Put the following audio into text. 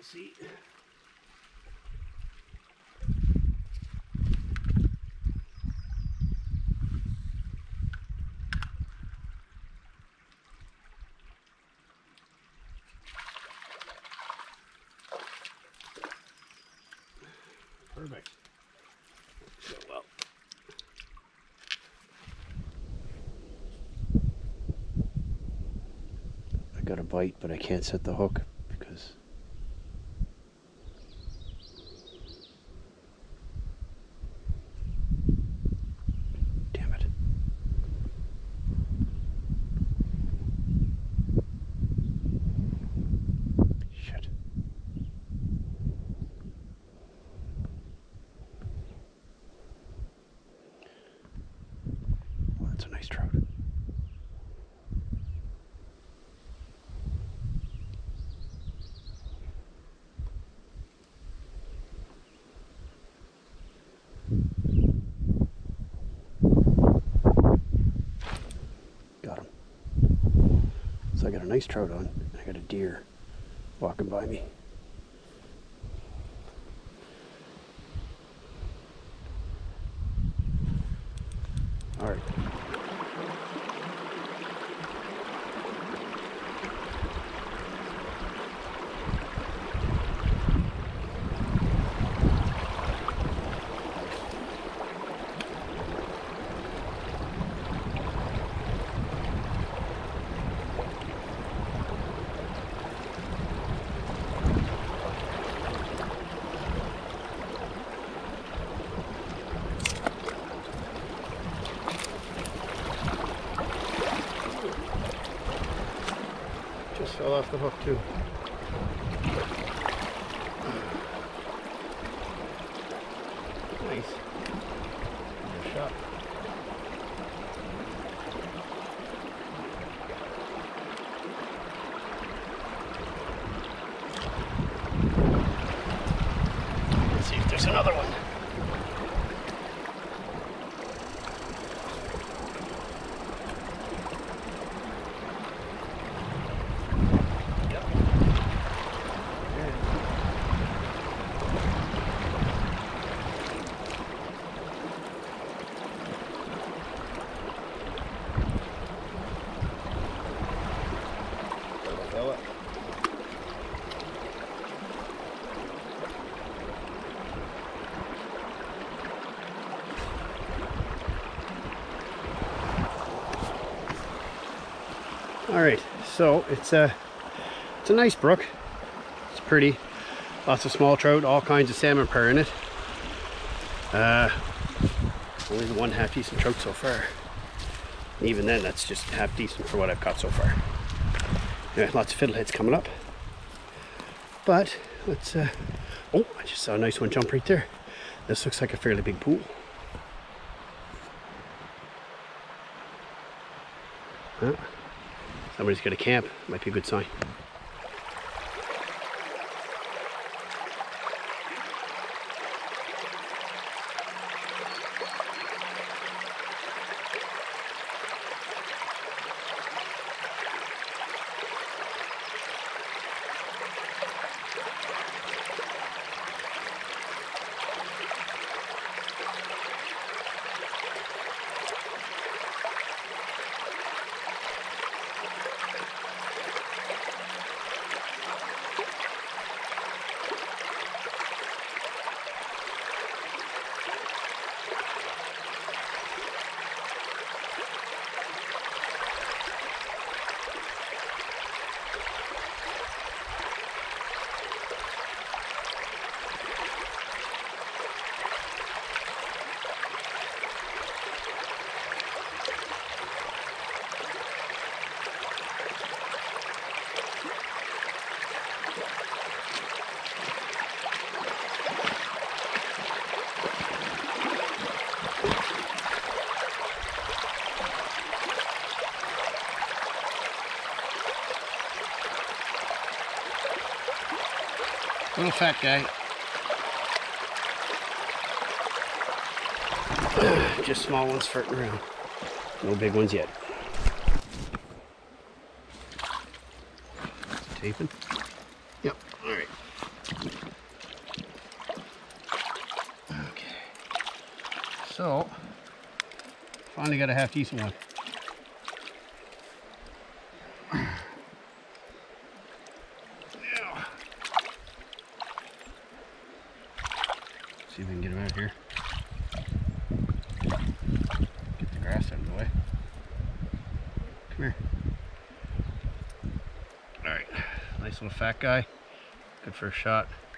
see. Perfect. So well. I got a bite, but I can't set the hook because damn it. Shit. Well, that's a nice trout. Got him. So I got a nice trout on, and I got a deer walking by me. All right. Just fell off the hook too. Nice. Good shot. Let's see if there's another one. All right, so it's a nice brook. It's pretty, lots of small trout, all kinds of salmon per in it. Only the one half decent trout so far. And even then, that's just half decent for what I've caught so far. Anyway, lots of fiddleheads coming up. But let's. Oh, I just saw a nice one jump right there. This looks like a fairly big pool. Huh? Somebody's got a camp, might be a good sign. Little fat guy. Just small ones farting around. No big ones yet. Taping? Yep, alright. finally got a half decent one. See if we can get him out here. Get the grass out of the way. Come here. Alright, nice little fat guy. Good for a shot.